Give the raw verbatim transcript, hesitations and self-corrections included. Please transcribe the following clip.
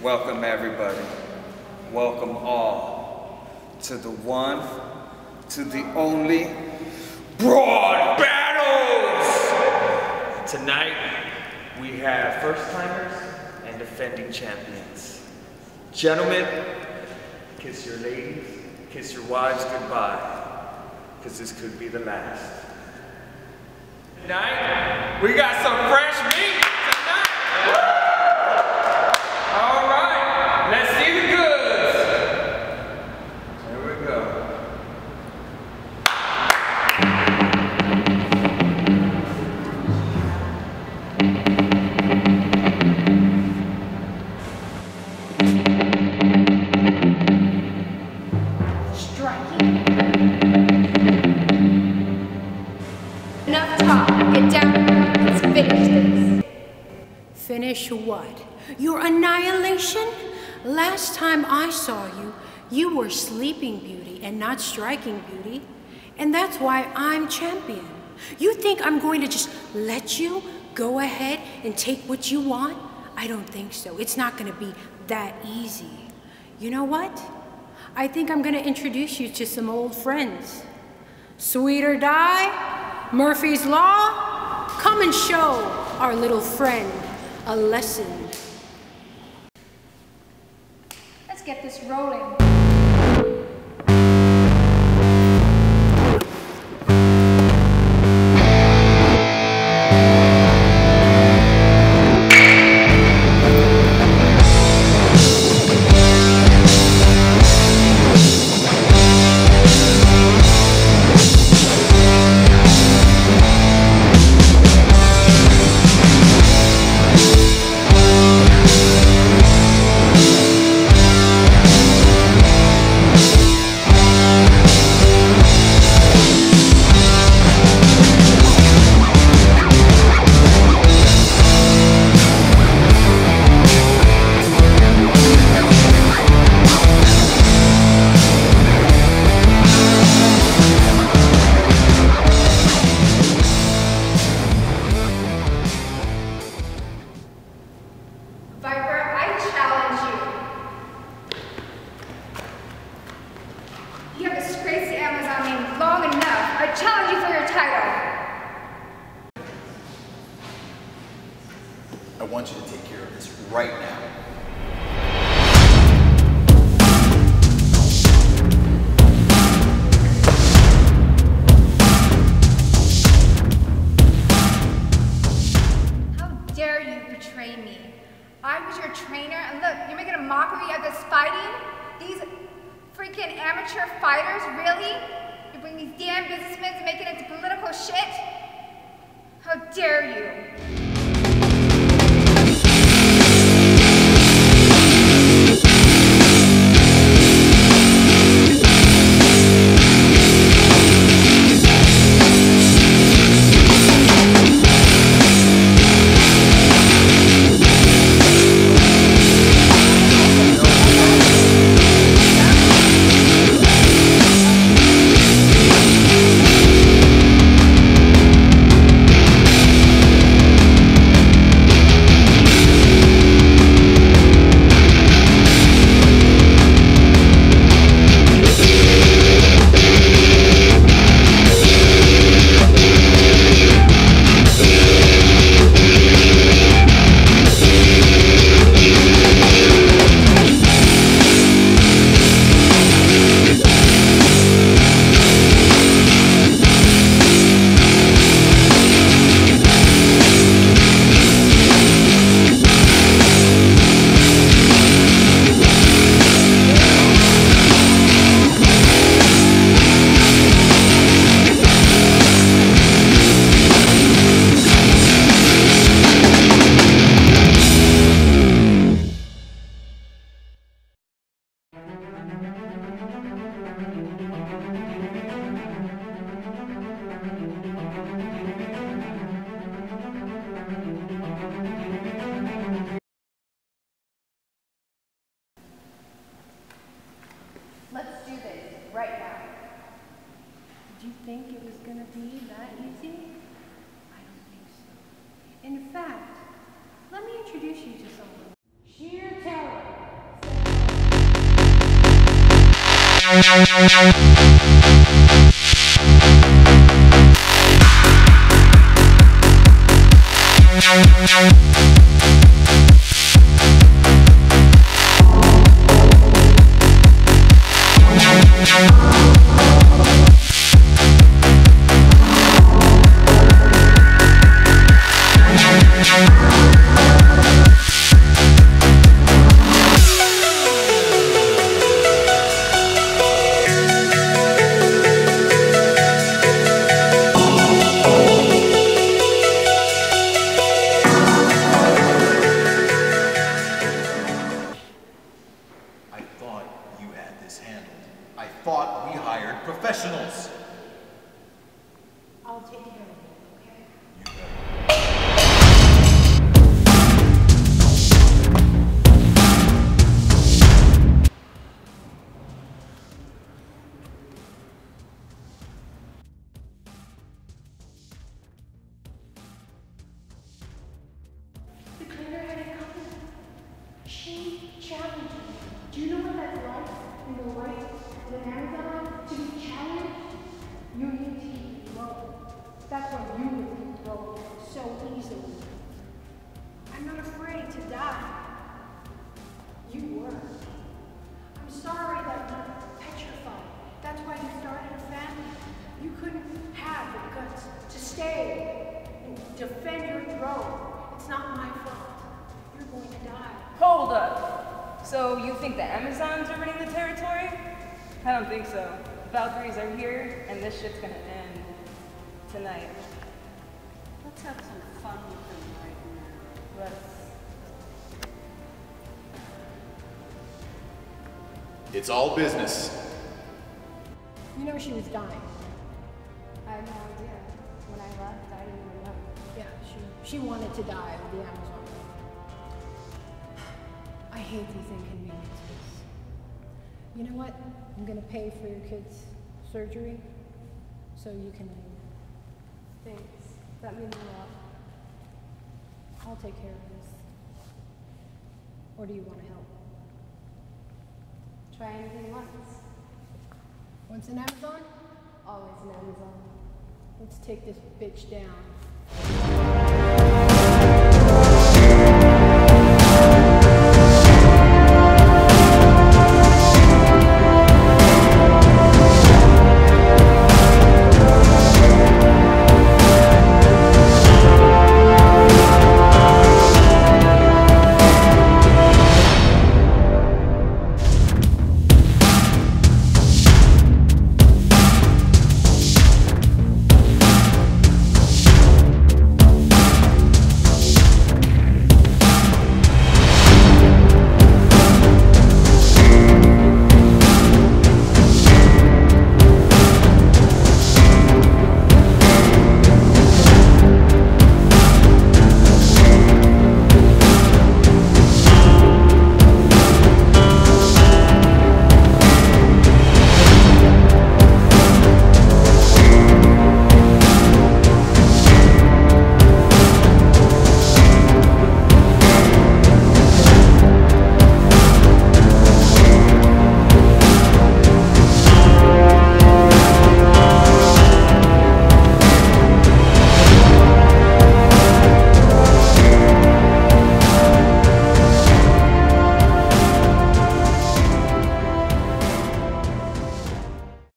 Welcome everybody, welcome all to the one, to the only Broad Battles! Tonight, we have first-timers and defending champions. Gentlemen, kiss your ladies, kiss your wives goodbye, because this could be the last. Tonight, we got some fresh meat tonight! All right, let's see the goods. Here we go. Striking. Enough talk. Get down. Let's finish this. Finish what? Your annihilation? Last time I saw you, you were Sleeping Beauty and not Striking Beauty. And that's why I'm champion. You think I'm going to just let you go ahead and take what you want? I don't think so. It's not going to be that easy. You know what? I think I'm going to introduce you to some old friends. Sweet or Die, Murphy's Law, come and show our little friend a lesson. Let's get this rolling. I challenge you for your title. I want you to take care of this right now. How dare you betray me? I was your trainer, and look, you're making a mockery of this fighting? These freaking amateur fighters, really? You bring these damn businessmen and make it into political shit? How dare you? Let's do this right now. Did you think it was going to be that easy? I don't think so. In fact, let me introduce you to someone. Sheer talent. I thought you had this handled. I thought we hired professionals. I'll take care of it, okay? You better. The cleaner had it coming. She challenged me. Do you know what that's like in the light of an Amazon? To be challenged? You need to keep growing. That's why you would grow so easily. I'm not afraid to die. You were. I'm sorry that you're petrified. That's why you started a family. You couldn't have the guts to stay and defend your throne. It's not my fault. You're going to die. Hold up. So you think the Amazons are running the territory? I don't think so. Valkyries are here, and this shit's gonna end tonight. Let's have some fun with them right now. Let's. It's all business. You know she was dying. I had no idea. When I left, I didn't even know. Yeah, she, she wanted to die with the Amazon. I hate these inconveniences. You know what? I'm gonna pay for your kid's surgery so you can leave. Thanks. That means a lot. I'll take care of this. Or do you want to help? Try anything once. Once an Amazon? Always an Amazon. Let's take this bitch down.